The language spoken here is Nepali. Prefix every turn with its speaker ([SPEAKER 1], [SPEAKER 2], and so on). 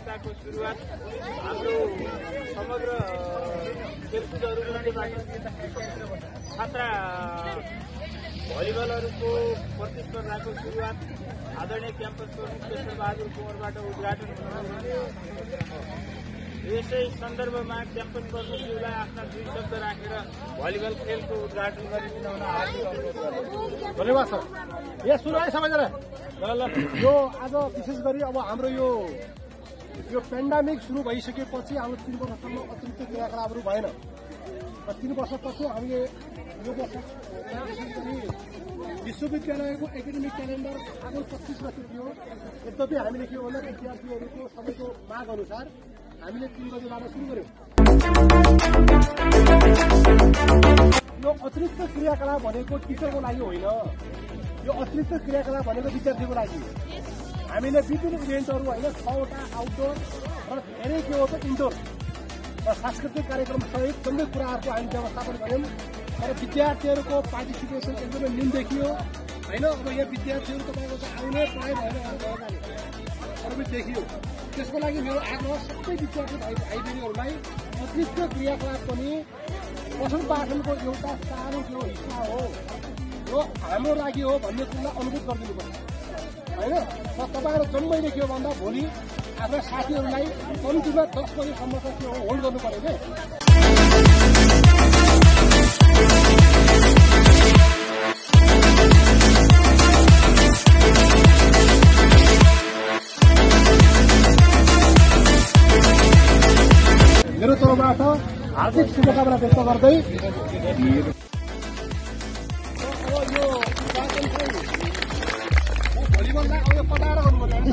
[SPEAKER 1] प्रतियोगिताको सुरुवात हाम्रो समग्र खेलकुदहरूबाट छात्रा भलिबलहरूको प्रतिस्पर्धाको सुरुवात आदरणीय क्याम्पस प्रमुख केशर बहादुर कुँवरबाट उद्घाटन हुनुभयो। यसै सन्दर्भमा क्याम्पस प्रमुखज्यूलाई आफ्ना 2 शब्द राखेर भलिबल खेलको उद्घाटन गरिदिन हुन हार्दिक अनुरोध गर्दछु।
[SPEAKER 2] धन्यवाद सर। यहाँ सुन है सबैजना, यो आज विशेष गरी अब हाम्रो यो पेन्डामिक सुरु भइसकेपछि हाम्रो 3 वर्षसम्म अतिरिक्त क्रियाकलापहरू भएन र 3 वर्षपछि हामीले यो वर्ष विश्वविद्यालयको एकाडेमिक क्यालेन्डर फागुन 25 गते थियो। यद्यपि हामीले के भन्दा विद्यार्थीहरूको सबैको माग अनुसार हामीले 3 गतेबाट सुरु गर्यौं। यो अतिरिक्त क्रियाकलाप भनेको टिचरको लागि होइन, यो अतिरिक्त क्रियाकलाप भनेको विद्यार्थीको लागि। हामीले विभिन्न इभेन्टहरू होइन 6वटा आउटडोर र धेरै के हो त इन्डोर र सांस्कृतिक कार्यक्रम सहित जम्मै कुराहरूको हामी व्यवस्थापन गर्यौं र विद्यार्थीहरूको पार्टिसिपेसन एकदमै न्यून देखियो होइन। अब यहाँ विद्यार्थीहरू तपाईँको आउने प्राय भएर देखियो। त्यसको लागि मेरो आग्रह सबै विद्यार्थी भाइ बहिनीहरूलाई अतिरिक्त क्रियाकलाप पनि पठन पाठनको एउटा सानो जो हिस्सा हो, यो हाम्रो लागि हो भन्ने कुरालाई अनुभूत गरिदिनुपर्छ होइन। र तपाईँहरू जम्मैले के हो भन्दा भोलि आफ्ना साथीहरूलाई कम्तीमा 10 बजेसम्म त त्यो होल्ड गर्नु पर्यो क्या। मेरो तर्फबाट हार्दिक शुभकामना व्यक्त गर्दै अब यो भलिबललाई अब पटाएर गर्नुपर्छ।